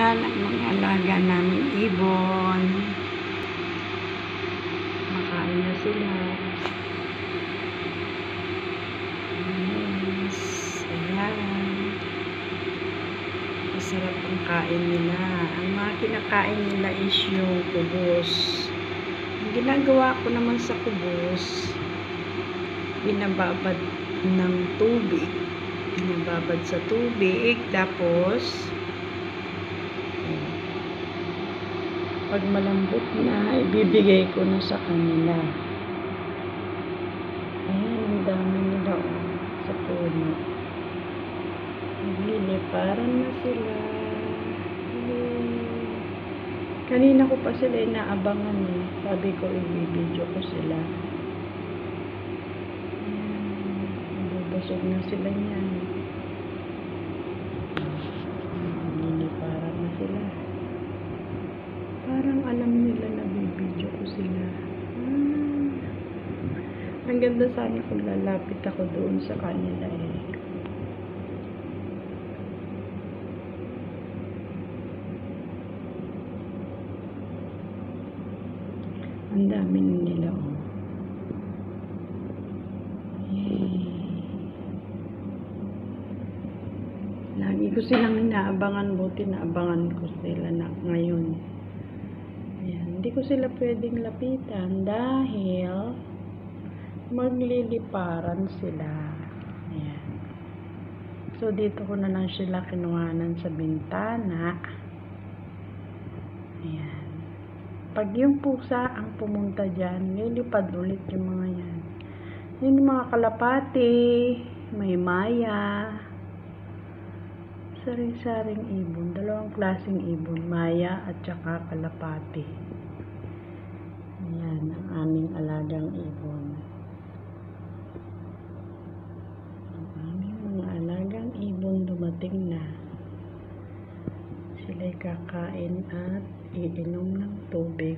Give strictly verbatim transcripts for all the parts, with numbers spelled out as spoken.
Yan ang mga alaga namin ibon. Makain na sila. Yes. Ayan. Masarap ang kain nila. Ang mga kinakain nila is yung kubos. Ang ginagawa ko naman sa kubos, binababad ng tubig. Binababad sa tubig. Tapos, pag malambot na, ibibigay ko na sa kanila. Ayan, ang dami nila oh, sa puno. Nagliliparan na sila. Ayan. Kanina ko pa sila inaabangan eh. Sabi ko, ibibidyo ko sila. Ayan, nabubusog na sila niyan. Nagliliparan na sila. Parang alam nila na bibidyo ko sila. Ah, ang ganda sana kung lalapit ako doon sa kanila eh. Ang dami nila oh. Yay. Lagi ko silang inaabangan, buti naabangan ko sila na ngayon. Ayan, hindi ko sila pwedeng lapitan dahil magliliparan sila. Ayan. So, dito ko na lang sila kinuhanan sa bintana. Ayan. Pag yung pusa ang pumunta dyan, lilipad ulit yung mga yan. Yun yung mga kalapati, may maya, saring-saring ibon, dalawang klaseng ibon, maya at saka kalapati. Ayan, ang aming alagang ibon. Ang aming mga alagang ibon dumating na. Sila'y kakain at iinom ng tubig.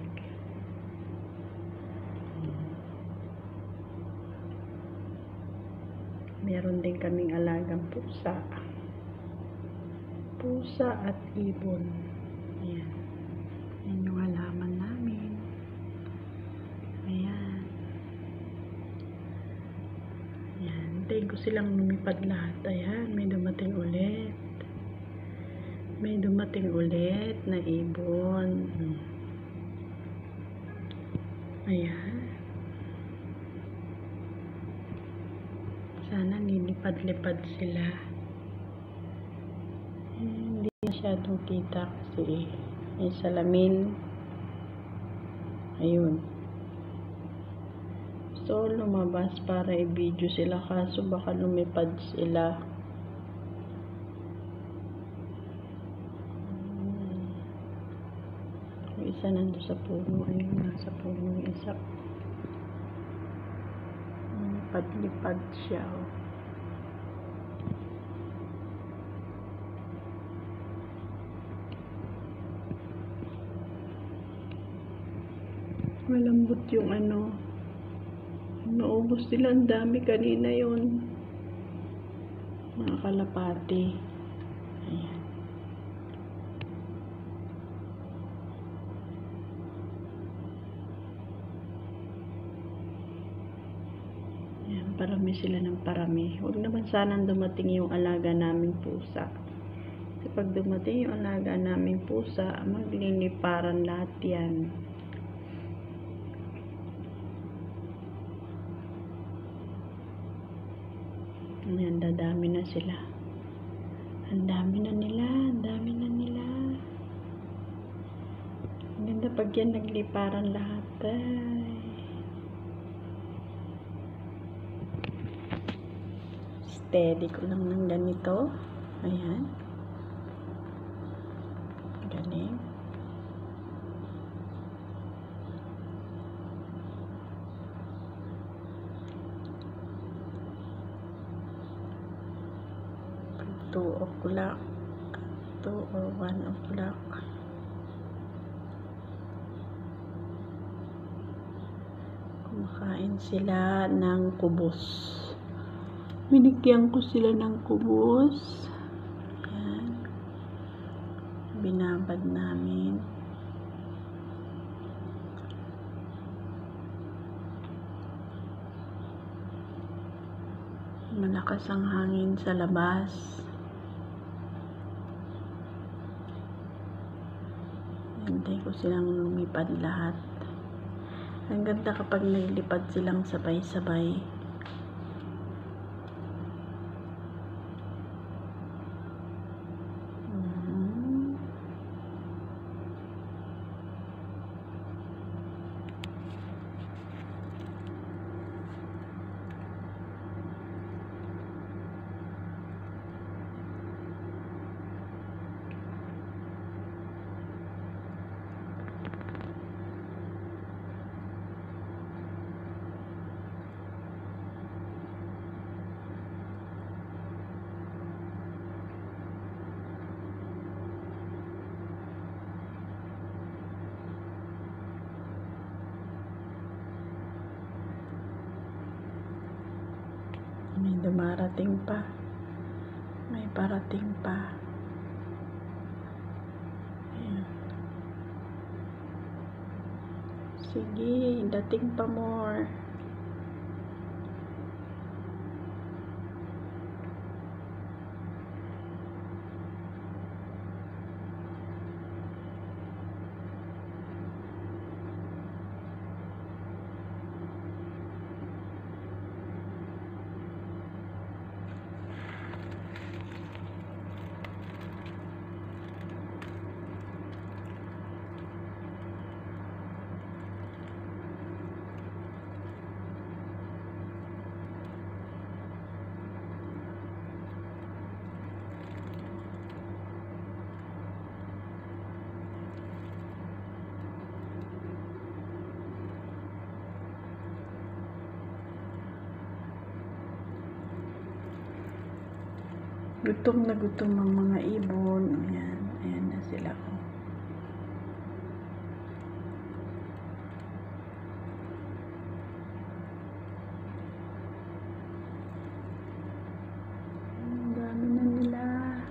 Meron din kaming alagang pusa. Pusa at ibon. Ayan. Ayan yung halaman namin. Ayan. Ayan. Hintayin ko silang lumipad lahat. Ayan. May dumating ulit. May dumating ulit na ibon. Ayan. Sana nilipad-lipad sila. Hindi masyadong kita kasi may salamin. Ayun. So, lumabas para i-video sila kaso baka lumipad sila. Yung isa nando sa puno. Ayun, nasa puno yung isa. Lipad-lipad siya. Oh. Malambot yung ano. Naubos nila, ang dami kanina yun. Mga kalapati. Ayan. Ayan, parami sila ng parami. Huwag naman sanang dumating yung alaga naming pusa. Kasi pag dumating yung alaga naming pusa, magliliparan lahat yan. Ayan, dadami na sila. Ang dami na nila, ang dami na nila. Ang ganda pag yan nagliparan lahat. Ay. Steady ko lang ng ganito. Ayan. Galing. two o'clock, two or one o'clock. Kumakain sila ng kubos. Binigyan ko sila ng kubos. Ayan. binabad namin. Malakas ang hangin sa labas. Hintay ko silang lumipad lahat. Ang ganda kapag naglipad silang sabay-sabay. Mm-hmm. May dumarating pa. May parating pa. Ayan. Sige, dating pa more. Gutom na gutom ang mga ibon. Ayan, ayan na sila. Oh. Ang dami na nila.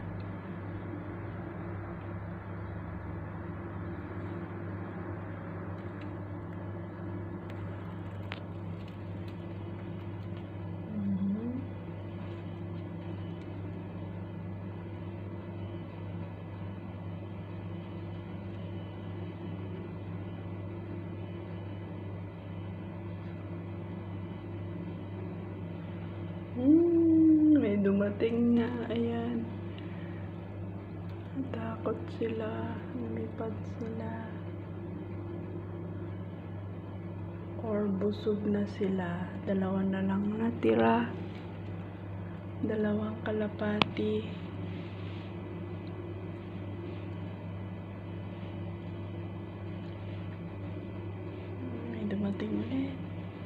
Hmm, may dumating na. Ayan. Natakot sila. Lumipad sila. Or busog na sila. Dalawa na lang natira. Dalawang kalapati. May dumating ulit.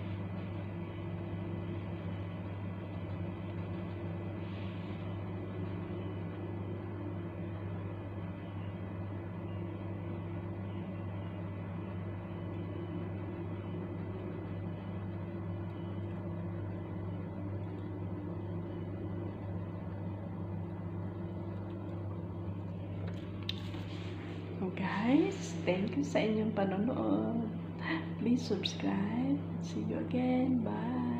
So guys, thank you sa inyong panonood. Please subscribe. See you again. Bye.